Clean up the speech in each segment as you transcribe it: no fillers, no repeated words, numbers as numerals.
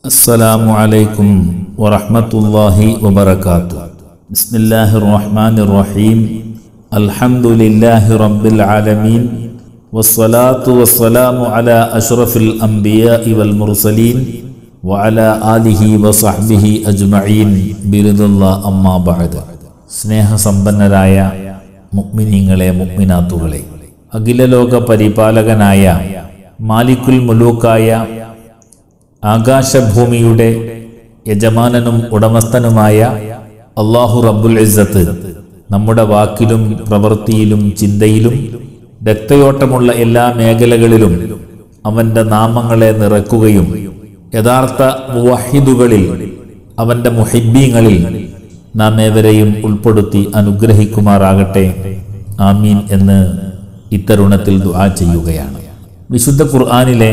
അസ്സലാമു അലൈക്കും വറഹ്മത്തുള്ളാഹി വബറകാതുഹു. ബിസ്മില്ലാഹിർ റഹ്മാനിർ റഹീം. അൽഹംദുലില്ലാഹി റബ്ബിൽ ആലമീൻ. വസ്സലാത്തു വസ്സലാമു അലാ അഷ്റഫിൽ അംബിയാഇ വൽ മുർസലീൻ വഅലാ ആലിഹി വസഹ്ബിഹി അജ്മഈൻ ബിറിദല്ലാഹി അമ്മാ ബഅദ്. സ്നേഹസമ്പന്നരായ മുഅ്മിനീങ്ങളെ, മുഅ്മിനാത്തുകളെ, അഖിലലോക പരിപാലകനായ മാലിക്കുൽ മുലൂക്കായ ആകാശഭൂമിയുടെ യജമാനനും ഉടമസ്ഥനുമായ അല്ലാഹു റബ്ബുൽ ഇസ്സത്ത് നമ്മുടെ വാക്കിലും പ്രവൃത്തിയിലും ചിന്തയിലും രക്തയോട്ടമുള്ള എല്ലാ മേഖലകളിലും അവൻ്റെ നാമങ്ങളെ നിറക്കുകയും യഥാർത്ഥ മുവഹിദുകളിൽ, അവൻ്റെ മുഹിബ്ബീങ്ങളിൽ നാം ഏവരെയും ഉൾപ്പെടുത്തി അനുഗ്രഹിക്കുമാറാകട്ടെ. ആമീൻ എന്ന് ഇത്തരുണത്തിൽ ദുആ ചെയ്യുകയാണ്. വിശുദ്ധ ഖുർആനിലെ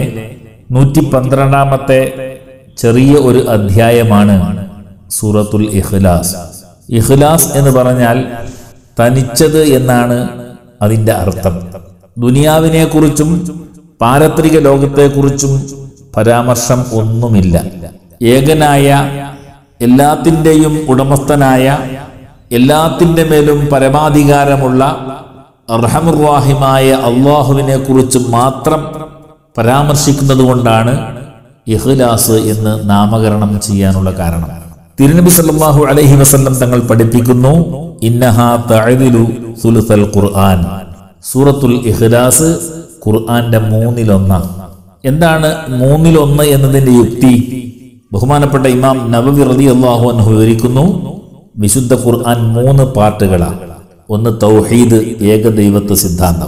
112-ാമത്തെ ചെറിയ ഒരു അധ്യായമാണ് സൂറത്തുൽ ഇഖ്ലാസ്. ഇഖ്ലാസ് എന്ന് പറഞ്ഞാൽ തനിച്ചത് എന്നാണ് അതിൻ്റെ അർത്ഥം. ദുനിയാവിനെക്കുറിച്ചും പാരത്രിക ലോകത്തെക്കുറിച്ചും പരാമർശം ഒന്നുമില്ല. ഏകനായ, എല്ലാത്തിൻ്റെയും ഉടമസ്ഥനായ, എല്ലാത്തിൻ്റെ മേലും പരമാധികാരമുള്ള അർഹമുർ റഹീമായ അള്ളാഹുവിനെ കുറിച്ച് മാത്രം പരാമർശിക്കുന്നത് കൊണ്ടാണ് ഇഖ്ലാസ് എന്ന് നാമകരണം ചെയ്യാനുള്ള കാരണം. തിരുനബി സല്ലല്ലാഹു അലൈഹി വസല്ലം തങ്ങൾ പഠിപ്പിക്കുന്നു, ഇന്നഹാ തഅദിലു സുലുസൽ ഖുർആൻ. സൂറത്തുൽ ഇഖ്ലാസ് ഖുർആന്റെ 1/3. എന്താണ് 1/3 എന്നതിന്റെ യുക്തി? ബഹുമാനപ്പെട്ട ഇമാം നവവി റളിയല്ലാഹു അൻഹു വിവരിക്കുന്നു, വിശുദ്ധ ഖുർആൻ 3 പാർട്ടുകളാണ്. 1 തൗഹീദ്, ഏകദൈവത്വ സിദ്ധാന്തം.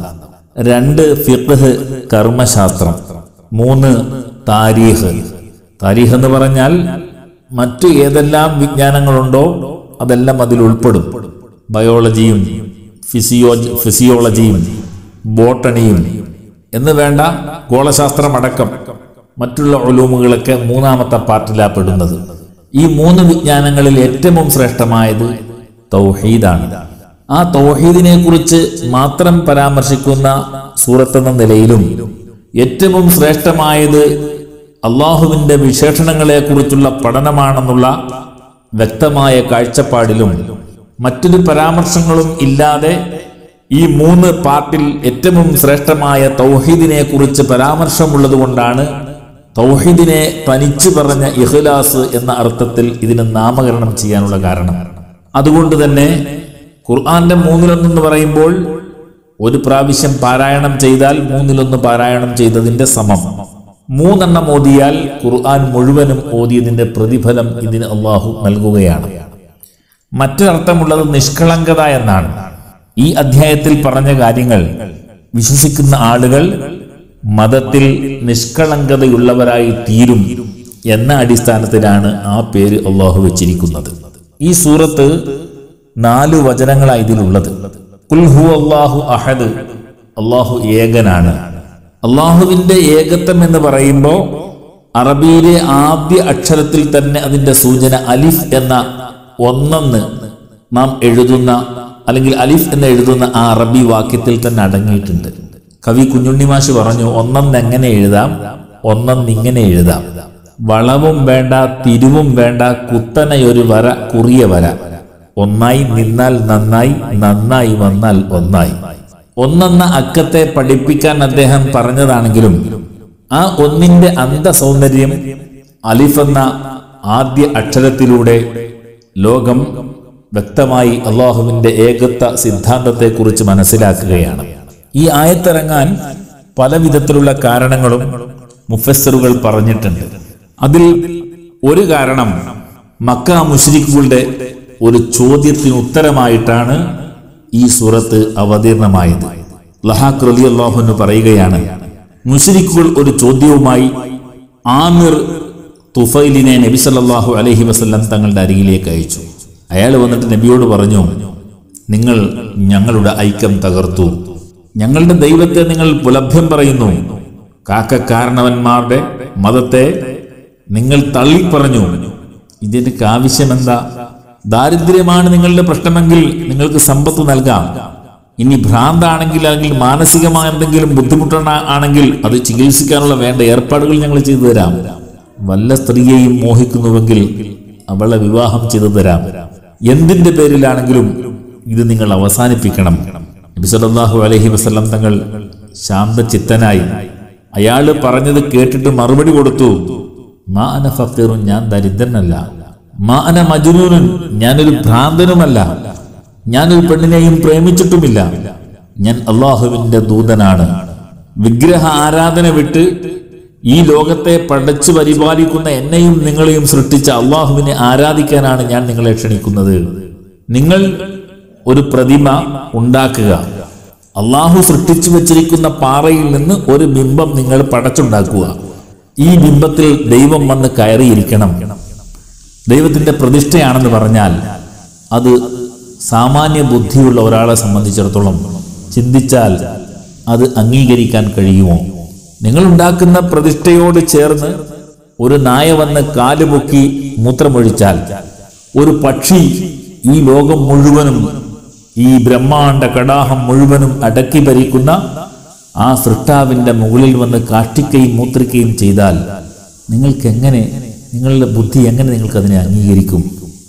2 ഫിഖ്ഹ്, കർമ്മശാസ്ത്രം. 3 താരീഖ്. താരീഖ് എന്ന് പറഞ്ഞാൽ മറ്റു ഏതെല്ലാം വിജ്ഞാനങ്ങളുണ്ടോ അതെല്ലാം അതിൽ ഉൾപ്പെടും. ബയോളജിയും ഫിസിയോളജിയും ബോട്ടണിയും എന്ന് വേണ്ട ഗോളശാസ്ത്രമടക്കം മറ്റുള്ള ഉലൂമുകളൊക്കെ 3-ാമത്തെ പാർട്ടിലാണ് പെടുന്നത്. ഈ 3 വിജ്ഞാനങ്ങളിൽ ഏറ്റവും ശ്രേഷ്ഠമായത് തൗഹീദാണ്. ആ തൗഹീദിനെ കുറിച്ച് മാത്രം പരാമർശിക്കുന്ന സൂറത്തെന്ന നിലയിലും ഏറ്റവും ശ്രേഷ്ഠമായത് അള്ളാഹുവിൻ്റെ വിശേഷണങ്ങളെ കുറിച്ചുള്ള പഠനമാണെന്നുള്ള വ്യക്തമായ കാഴ്ചപ്പാടിലും മറ്റൊരു പരാമർശങ്ങളും ഇല്ലാതെ ഈ 3 പാർട്ടിൽ ഏറ്റവും ശ്രേഷ്ഠമായ തൗഹീദിനെ കുറിച്ച് പരാമർശമുള്ളത് കൊണ്ടാണ് തൗഹീദിനെ തനിച്ചു പറഞ്ഞ ഇഖ്ലാസ് എന്ന അർത്ഥത്തിൽ ഇതിന് നാമകരണം ചെയ്യാനുള്ള കാരണം. അതുകൊണ്ട് തന്നെ ഖുർആന്റെ 1/3 എന്ന് പറയുമ്പോൾ ഒരു പ്രാവശ്യം പാരായണം ചെയ്താൽ 1/3 പാരായണം ചെയ്തതിന്റെ സമം. 3 ഓതിയാൽ ഖുർആൻ മുഴുവനും ഓതിയതിന്റെ പ്രതിഫലം ഇതിന് അള്ളാഹു നൽകുകയാണ്. മറ്റൊരർത്ഥമുള്ളത് നിഷ്കളങ്കത എന്നാണ്. ഈ അധ്യായത്തിൽ പറഞ്ഞ കാര്യങ്ങൾ വിശ്വസിക്കുന്ന ആളുകൾ മതത്തിൽ നിഷ്കളങ്കതയുള്ളവരായി തീരും എന്ന അടിസ്ഥാനത്തിലാണ് ആ പേര് അള്ളാഹു വെച്ചിരിക്കുന്നത്. ഈ സൂറത്ത് 4 വചനങ്ങളാണ് ഇതിലുള്ളത്. ഖുൽ ഹുവല്ലാഹു അഹദ്, അള്ളാഹു ഏകനാണ്. അള്ളാഹുവിന്റെ ഏകത്വം എന്ന് പറയുമ്പോൾ അറബിയിലെ ആദ്യ അക്ഷരത്തിൽ തന്നെ അതിന്റെ സൂചന അലിഫ് എന്ന 1 നാം എഴുതുന്ന, അല്ലെങ്കിൽ അലിഫ് എന്ന് എഴുതുന്ന ആ അറബി വാക്യത്തിൽ തന്നെ അടങ്ങിയിട്ടുണ്ട്. കവി കുഞ്ഞുണ്ണിമാഷ് പറഞ്ഞു, 1 എങ്ങനെ എഴുതാം, 1 ഇങ്ങനെ എഴുതാം. വളവും വേണ്ട, തിരിവും വേണ്ട, കുത്തനെയൊരു വര, കുറിയ വര. 1 നിന്നാൽ നന്നായി, നന്നായി വന്നാൽ 1. 1 അക്കത്തെ പഠിപ്പിക്കാൻ അദ്ദേഹം പറഞ്ഞതാണെങ്കിലും ആ 1ന്റെ അന്തസൗന്ദര്യം അലിഫ് എന്ന ആദ്യ അക്ഷരത്തിലൂടെ ലോകം വ്യക്തമായി അള്ളാഹുവിന്റെ ഏകത്വ സിദ്ധാന്തത്തെക്കുറിച്ച് മനസ്സിലാക്കുകയാണ്. ഈ ആയത്തിറങ്ങാൻ പല വിധത്തിലുള്ള കാരണങ്ങളും മുഫസ്സിറുകൾ പറഞ്ഞിട്ടുണ്ട്. അതിൽ ഒരു കാരണം മക്ക മുശ്രിക്കുകളുടെ ഒരു ചോദ്യത്തിന് ഉത്തരമായിട്ടാണ് ഈ സൂറത്ത് അവതീർണമായത്. ലഹാഖ് റളിയല്ലാഹു അൻഹു പറയുകയാണ്, മുശ്രിക്കുകൾ ഒരു ചോദ്യവുമായി ആമിർ തുഫൈലിനെ നബി സല്ലല്ലാഹു അലൈഹി വസല്ലം തങ്ങളുടെ അരികിലേക്ക് അയച്ചു. അയാൾ വന്നിട്ട് നബിയോട് പറഞ്ഞു, നിങ്ങൾ ഞങ്ങളുടെ ഐക്യം തകർത്തു, ഞങ്ങളുടെ ദൈവത്തെ നിങ്ങൾ പുലഭ്യം പറയുന്നു, കാരണവന്മാരുടെ മതത്തെ നിങ്ങൾ തള്ളിപ്പറഞ്ഞു. ഇതിന്റെ ആവശ്യം എന്താ? ദാരിദ്ര്യമാണ് നിങ്ങളുടെ പ്രശ്നമെങ്കിൽ നിങ്ങൾക്ക് സമ്പത്ത് നൽകാം. ഇനി ഭ്രാന്താണെങ്കിൽ, അല്ലെങ്കിൽ മാനസികമായ എന്തെങ്കിലും ബുദ്ധിമുട്ടാണെങ്കിൽ അത് ചികിത്സിക്കാനുള്ള വേണ്ട ഏർപ്പാടുകൾ ഞങ്ങൾ ചെയ്തു തരാം. വല്ല സ്ത്രീയെയും മോഹിക്കുന്നുവെങ്കിൽ അവളെ വിവാഹം ചെയ്തു തരാം. എന്തിന്റെ പേരിലാണെങ്കിലും ഇത് നിങ്ങൾ അവസാനിപ്പിക്കണം. നബി സല്ലല്ലാഹു അലൈഹി വസല്ലം തങ്ങൾ ശാന്തചിത്തനായി അയാള് പറഞ്ഞത് കേട്ടിട്ട് മറുപടി കൊടുത്തു, മാ അന ഫഖീറുൻ, ഞാൻ ദരിദ്രനല്ല. മാ അന മജ്നൂനുൻ, ഞാനൊരു ഭ്രാന്തനുമല്ല. ഞാനൊരു പെണ്ണിനെയും പ്രേമിച്ചിട്ടുമില്ല. ഞാൻ അള്ളാഹുവിന്റെ ദൂതനാണ്. വിഗ്രഹ ആരാധന വിട്ട് ഈ ലോകത്തെ പടച്ചു പരിപാലിക്കുന്ന എന്നെയും നിങ്ങളെയും സൃഷ്ടിച്ച അള്ളാഹുവിനെ ആരാധിക്കാനാണ് ഞാൻ നിങ്ങളെ ക്ഷണിക്കുന്നത്. നിങ്ങൾ ഒരു പ്രതിമ ഉണ്ടാക്കുക. അള്ളാഹു സൃഷ്ടിച്ചു വെച്ചിരിക്കുന്ന പാറയിൽ നിന്ന് ഒരു ബിംബം നിങ്ങൾ പടച്ചുണ്ടാക്കുക. ഈ ബിംബത്തിൽ ദൈവം വന്ന് കയറിയിരിക്കണം. ദൈവത്തിന്റെ പ്രതിഷ്ഠയാണെന്ന് പറഞ്ഞാൽ അത് സാമാന്യ ബുദ്ധിയുള്ള ഒരാളെ സംബന്ധിച്ചിടത്തോളം ചിന്തിച്ചാൽ അത് അംഗീകരിക്കാൻ കഴിയുമോ? നിങ്ങൾ ഉണ്ടാക്കുന്ന പ്രതിഷ്ഠയോട് ചേർന്ന് ഒരു നായ വന്ന് കാലുപൊക്കി മൂത്രമൊഴിച്ചാൽ, ഒരു പക്ഷി ഈ ലോകം മുഴുവനും, ഈ ബ്രഹ്മാണ്ഡ കടാഹം മുഴുവനും അടക്കി ഭരിക്കുന്ന ആ സൃഷ്ടാവിന്റെ മുകളിൽ വന്ന് കാഷ്ടിക്കുകയും മൂത്രിക്കുകയും ചെയ്താൽ നിങ്ങൾക്ക് എങ്ങനെ, നിങ്ങളുടെ ബുദ്ധി എങ്ങനെ നിങ്ങൾക്ക് അതിനെ അംഗീകരിക്കും?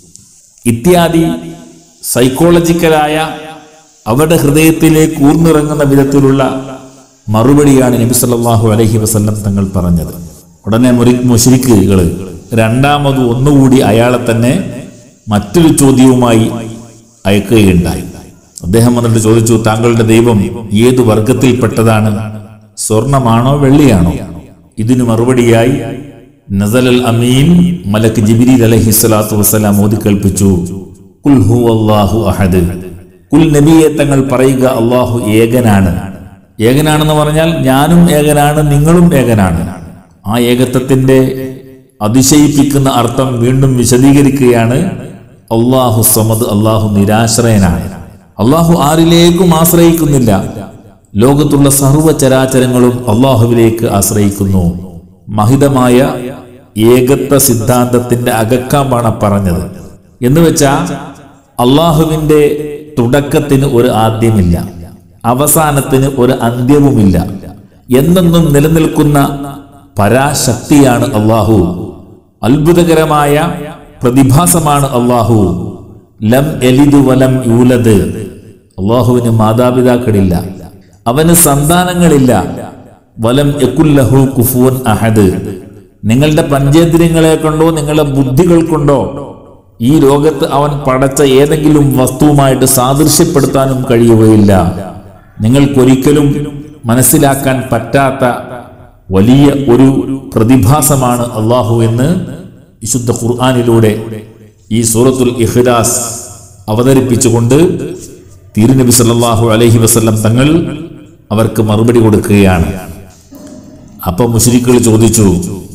ഇത്യാദി സൈക്കോളജിക്കലായ അവരുടെ ഹൃദയത്തിലേക്ക് ഊർന്നിറങ്ങുന്ന വിധത്തിലുള്ള മറുപടിയാണ് നബി സല്ലല്ലാഹു അലൈഹി വസല്ലം തങ്ങൾ പറഞ്ഞത്. ഉടനെ മുശ്രിക്കുകൾ രണ്ടാമത് ഒന്നുകൂടി അയാളെ തന്നെ മറ്റൊരു ചോദ്യവുമായി അയക്കുകയുണ്ടായി. അദ്ദേഹം വന്നിട്ട് ചോദിച്ചു, താങ്കളുടെ ദൈവം ഏതു വർഗത്തിൽപ്പെട്ടതാണ്? സ്വർണമാണോ വെള്ളിയാണോ? ഇതിനു മറുപടിയായി നസലൽ അമീൻ മലക്ക് ജിബ്രീൽ അലൈഹിസ്സലാത്തു വസ്സലാം ഓതി കേൾപ്പിച്ചു, ഖുൽ ഹുവല്ലാഹു അഹദ്. ഖുൽ നബിയെ തങ്ങൾ പറയുക, അള്ളാഹു ഏകനാണ്. ഏകനാണെന്ന് പറഞ്ഞാൽ ഞാനും ഏകനാണ്, നിങ്ങളും ഏകനാണ്. ആ ഏകത്വത്തിന്റെ അതിശയിപ്പിക്കുന്ന അർത്ഥം വീണ്ടും വിശദീകരിക്കുകയാണ്. അള്ളാഹു സമദ്, അള്ളാഹു നിരാശ്രയനാണ്. അള്ളാഹു ആരിലേക്കും ആശ്രയിക്കുന്നില്ല. ലോകത്തുള്ള സർവ്വചരാചരങ്ങളും അള്ളാഹുവിലേക്ക് ആശ്രയിക്കുന്നു. മഹിതമായ ഏകത്വ സിദ്ധാന്തത്തിന്റെ അകക്കാമ്പാണ് പറഞ്ഞത്. എന്ന് വെച്ചാൽ അള്ളാഹുവിന്റെ തുടക്കത്തിന് ഒരു ആദ്യമില്ല, അവസാനത്തിന് ഒരു അന്ത്യവുമില്ല. എന്നെന്നും നിലനിൽക്കുന്ന പരാശക്തിയാണ് അള്ളാഹു. അത്ഭുതകരമായ പ്രതിഭാസമാണ് അള്ളാഹു. ലം എലിദ് വലം യൂലദ്. അള്ളാഹുവിന് മാതാപിതാക്കളില്ല, അവന് സന്താനങ്ങളില്ല. വലം യകുല്ലഹു കുഫുവൻ അഹദ്. നിങ്ങളുടെ പഞ്ചേന്ദ്രിയങ്ങളെ കൊണ്ടോ നിങ്ങളുടെ ബുദ്ധികൾ കൊണ്ടോ ഈ ലോകത്ത് അവൻ പടച്ച ഏതെങ്കിലും വസ്തുവുമായിട്ട് സാദൃശ്യപ്പെടുത്താനും കഴിയുകയില്ല. നിങ്ങൾക്കൊരിക്കലും മനസ്സിലാക്കാൻ പറ്റാത്ത വലിയ ഒരു പ്രതിഭാസമാണ് അള്ളാഹു എന്ന് വിശുദ്ധ ഖുർആനിലൂടെ ഈ സൂറത്തുൽ ഇഖ്ലാസ് അവതരിപ്പിച്ചുകൊണ്ട് തിരുനബി സല്ലല്ലാഹു അലൈഹി വസല്ലം തങ്ങൾ അവർക്ക് മറുപടി കൊടുക്കുകയാണ്. അപ്പൊ മുശ്രിക്കുകൾ ചോദിച്ചു,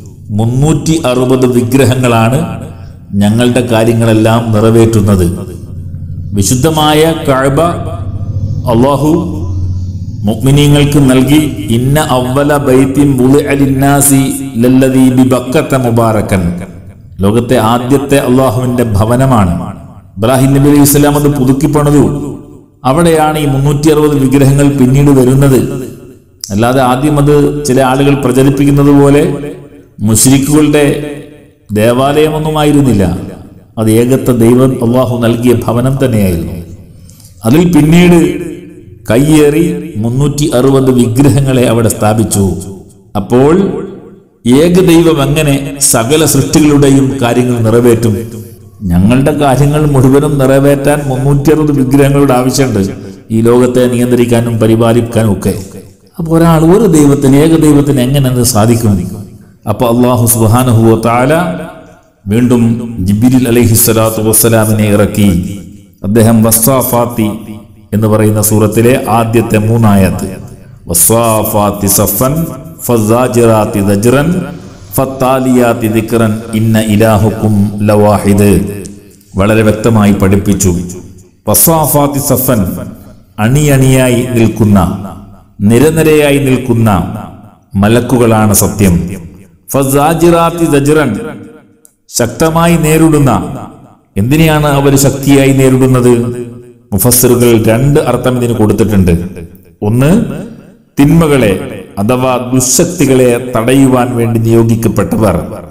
360 വിഗ്രഹങ്ങളാണ് ഞങ്ങളുടെ കാര്യങ്ങളെല്ലാം നിറവേറ്റുന്നത്. വിശുദ്ധമായ കഅബ അല്ലാഹു മുഅ്മിനീങ്ങൾക്ക് നൽകി, ഇന്ന അവ്വല ബൈത്തിൻ വുളിഅ ലിന്നാസി ലല്ലദീ ബിബക്കത മുബാറകൻ. ലോകത്തെ ആദ്യത്തെ അള്ളാഹുവിന്റെ ഭവനമാണ്. ഇബ്രാഹിം നബി അലൈഹി സ്വലാം അത് പുതുക്കി പണിതു. അവിടെയാണ് ഈ 360 വിഗ്രഹങ്ങൾ പിന്നീട് വരുന്നത്. അല്ലാതെ ആദ്യം അത് ചില ആളുകൾ പ്രചരിപ്പിക്കുന്നത് പോലെ മുശ്രിക്കുകളുടെ ദേവാലയമൊന്നുമായിരുന്നില്ല. അത് ഏകത്വ ദൈവം അള്ളാഹു നൽകിയ ഭവനം തന്നെയായിരുന്നു. അതിൽ പിന്നീട് കയ്യേറി 360 വിഗ്രഹങ്ങളെ അവിടെ സ്ഥാപിച്ചു. അപ്പോൾ ഏകദൈവം എങ്ങനെ സകല സൃഷ്ടികളുടെയും കാര്യങ്ങൾ നിറവേറ്റും? ഞങ്ങളുടെ കാര്യങ്ങൾ മുഴുവനും നിറവേറ്റാൻ 360 വിഗ്രഹങ്ങളുടെ ആവശ്യമുണ്ട്, ഈ ലോകത്തെ നിയന്ത്രിക്കാനും പരിപാലിക്കാനും ഒക്കെ. അപ്പോൾ ഒരാൾ ഒരു ദൈവത്തിന്, ഏകദൈവത്തിന് എങ്ങനെ അത് സാധിക്കും? അപ്പൊ അല്ലാഹു സുബ്ഹാനഹു വ തആല വീണ്ടും ജിബ്രീൽ അലൈഹിസ്സലാത്തു വസ്സലാമിനെ ഇറക്കി. അദ്ദേഹം വസ്സാഫാത്തി എന്ന് പറയുന്ന സൂറത്തിലെ ആദ്യത്തെ 3 ആയത്ത്, വസ്സാഫാത്തി സഫൻ ഫസാജിറാത്തി ദജ്റൻ ഫത്താലിയാത്തി ദിക്റൻ ഇന്ന ഇലാഹുക്കും ലവാഹിദ്, വളരെ വ്യക്തമായി പഠിപ്പിച്ചു. വസ്സാഫാത്തി സഫൻ, അണിയണിയായി നിൽക്കുന്ന, നിരനിരയായി നിൽക്കുന്ന മലക്കുകളാണ് സത്യം. ഫസാജിറാത്തി ദജ്റൻ, ശക്തമായി നേരിടുന്ന. എന്തിനെയാണ് അവർ ശക്തിയായി നേരിടുന്നത്? മുഫസ്സിറുകൾ 2 അർത്ഥം ഇതിന് കൊടുത്തിട്ടുണ്ട്. ഒന്ന്, തിന്മകളെ അഥവാ ദുശക്തികളെ തടയുവാൻ വേണ്ടി നിയോഗിക്കപ്പെട്ടവർ.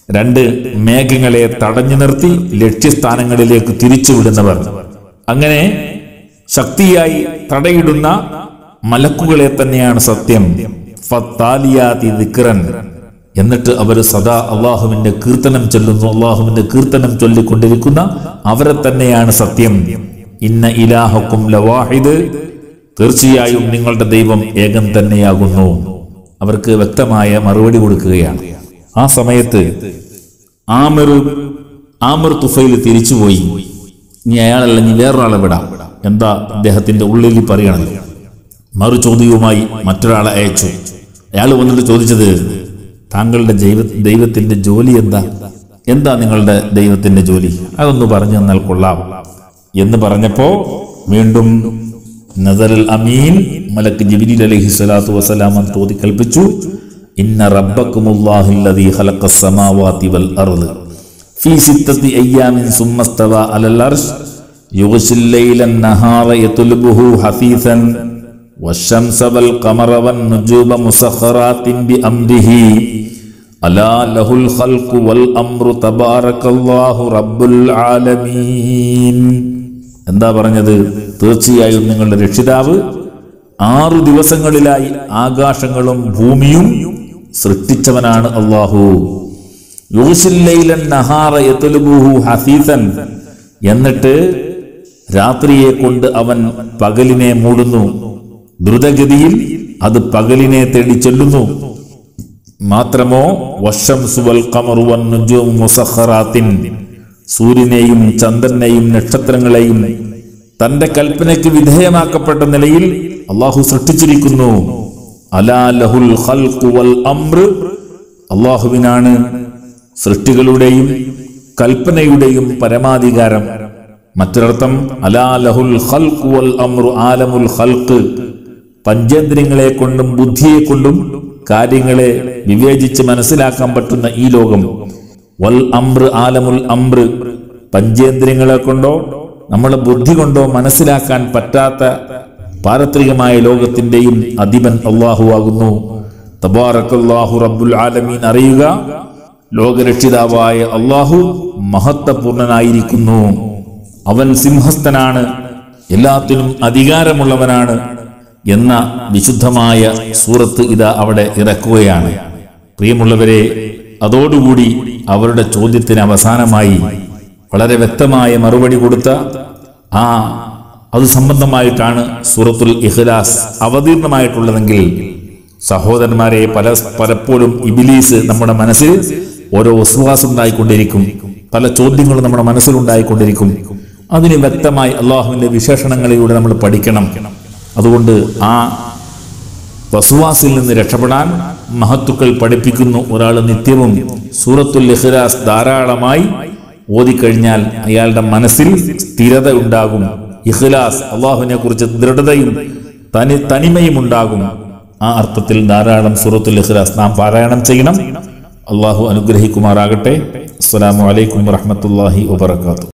രണ്ട് മേഘങ്ങളെ തടഞ്ഞു നിർത്തി ലക്ഷ്യസ്ഥാനങ്ങളിലേക്ക് തിരിച്ചുവിടുന്നവർ. അങ്ങനെ ശക്തിയായി തടയിടുന്ന മലക്കുകളെ തന്നെയാണ് സത്യം. ഫത്താലിയാതി ദിക്റൻ, എന്നിട്ട് അവർ സദാ അള്ളാഹുവിന്റെ കീർത്തനം ചൊല്ലുന്നു. അള്ളാഹുവിന്റെ കീർത്തനം ചൊല്ലിക്കൊണ്ടിരിക്കുന്ന അവരെ തന്നെയാണ് സത്യം. ഇന്ന ഇലാഹക്കും ലവാഹിദ്, തീർച്ചയായും നിങ്ങളുടെ ദൈവം ഏകം തന്നെയാകുന്നു. അവർക്ക് വ്യക്തമായ മറുപടി കൊടുക്കുകയാണ്. ആ സമയത്ത് ആമിർ തുഫൈൽ തിരിച്ചുപോയി. ഇനി അയാളല്ല, ഇനി വേറൊരാളെ വിടാം. എന്താ അദ്ദേഹത്തിന്റെ ഉള്ളിൽ പറയണത്? മറു ചോദ്യവുമായി മറ്റൊരാളെ അയച്ചു. അയാൾ വന്നിട്ട് ചോദിച്ചത്, താങ്കളുടെ ദൈവത്തിന്റെ ജോലി എന്താ നിങ്ങളുടെ ദൈവത്തിന്റെ ജോലി? അതൊന്ന് പറഞ്ഞു തന്നാൽ കൊള്ളാം എന്ന് പറഞ്ഞപ്പോ വീണ്ടും നസറുൽ അമീൻ മലക്ക് ജിബ്രീൽ അലൈഹിസ്സലാത്തു വസ്സലാം തോതി കൽപ്പിച്ചു, ഇന്ന റബ്ബക്കുമുല്ലാഹുല്ലദീ ഖലഖസ് സമാവാതി വൽ അർദ് ഫീ സിത്തത്തി അയ്യാമിൻ സുമ്മ ഇസ്തവാ അലൽ അർശ് യുഗ്ശിൽ ലൈലൻ നഹാറ യത്ലുബുഹു ഹസീസൻ والشمس والقمر والنجوم مسخرات بأمره ألا له الخلق والأمر تبارك الله رب العالمين. എന്താ പറഞ്ഞത്? തീർച്ചയായും നിങ്ങളുടെ രക്ഷിതാവ് 6 ദിവസങ്ങളിലായി ആകാശങ്ങളും ഭൂമിയും സൃഷ്ടിച്ചവനാണ് അല്ലാഹു. യുഗ്ശിൽ ലൈലൻ നഹാറ യത്ലുബുഹു ഹസീസൻ, എന്നിട്ട് രാത്രിയെ കൊണ്ട് അവൻ പകലിനെ മൂടുന്നു. ദ്രുതഗതിയിൽ അത് പകലിനെ തേടി ചെല്ലുന്നു. മാത്രമോ വശംസു വൽ ഖമറു വൻ നുജൂമു മുസഖറാത്തിൻ, സൂര്യനെയും ചന്ദ്രനെയും നക്ഷത്രങ്ങളെയും തന്റെ കൽപ്പനയ്ക്ക് വിധേയമാക്കപ്പെട്ട നിലയിൽ അള്ളാഹു സൃഷ്ടിച്ചിരിക്കുന്നു. അലാ ലഹുൽ ഖൽഖു വൽ അംർ, അള്ളാഹുവിനാണ് സൃഷ്ടികളുടെയും കൽപ്പനയുടെയും പരമാധികാരം. മറ്റൊരർത്ഥം അലാ ലഹുൽ ഖൽഖു വൽ അംറു ആലമുൽ ഖൽഖ്, പഞ്ചേന്ദ്രിയങ്ങളെ കൊണ്ടും ബുദ്ധിയെ കൊണ്ടും കാര്യങ്ങളെ വിവേചിച്ച് മനസ്സിലാക്കാൻ പറ്റുന്ന ഈ ലോകം. വൽ അംർ ആലമുൽ അംർ, പഞ്ചേന്ദ്രിയങ്ങളെ കൊണ്ടോ നമ്മുടെ ബുദ്ധി കൊണ്ടോ മനസ്സിലാക്കാൻ പറ്റാത്ത പാരത്രികമായ ലോകത്തിന്റെയും അധിപൻ അല്ലാഹു ആകുന്നു. തബാറക്കല്ലാഹു റബ്ബുൽ ആലമീൻ, അറിയുക, ലോകരക്ഷിതാവായ അല്ലാഹു മഹത്വപൂർണനായിരിക്കുന്നു. അവൻ സിംഹസ്ഥനാണ്, എല്ലാത്തിനും അധികാരമുള്ളവനാണ് എന്ന വിശുദ്ധമായ സൂറത്ത് ഇതാ അവിടെ ഇറക്കുകയാണ്. പ്രിയമുള്ളവരെ, അതോടുകൂടി അവരുടെ ചോദ്യത്തിന് അവസാനമായി വളരെ വ്യക്തമായ മറുപടി കൊടുത്ത അത് സംബന്ധമായിട്ടാണ് സൂറത്തുൽ ഇഖ്ലാസ് അവതീർണമായിട്ടുള്ളതെങ്കിൽ, സഹോദരന്മാരെ, പലപ്പോഴും ഇബ്ലീസ് നമ്മുടെ മനസ്സിൽ ഓരോ വസ്വാസം ഉണ്ടായിക്കൊണ്ടിരിക്കും, പല ചോദ്യങ്ങളും നമ്മുടെ മനസ്സിലുണ്ടായിക്കൊണ്ടിരിക്കും. അതിന് വ്യക്തമായി അള്ളാഹുവിന്റെ വിശേഷണങ്ങളിലൂടെ നമ്മൾ പഠിക്കണം. അതുകൊണ്ട് ആ വസ്വാസിൽ നിന്ന് രക്ഷപ്പെടാൻ മഹത്തുക്കൾ പഠിപ്പിക്കുന്നു. ഒരാൾ നിത്യവും സൂറത്തുൽ ഇഖ്ലാസ് ധാരാളമായി ഓതിക്കഴിഞ്ഞാൽ അയാളുടെ മനസ്സിൽ സ്ഥിരത ഉണ്ടാകും. ഇഖ്ലാസ്, അള്ളാഹുവിനെ കുറിച്ച് ദൃഢതയും തനിമയും ഉണ്ടാകും. ആ അർത്ഥത്തിൽ ധാരാളം സൂറത്തുൽ ഇഖ്ലാസ് നാം പാരായണം ചെയ്യണം. അള്ളാഹു അനുഗ്രഹിക്കുമാറാകട്ടെ. അസ്സലാമു അലൈക്കും വറഹ്മത്തുള്ളാഹി വബറകാതുഹു.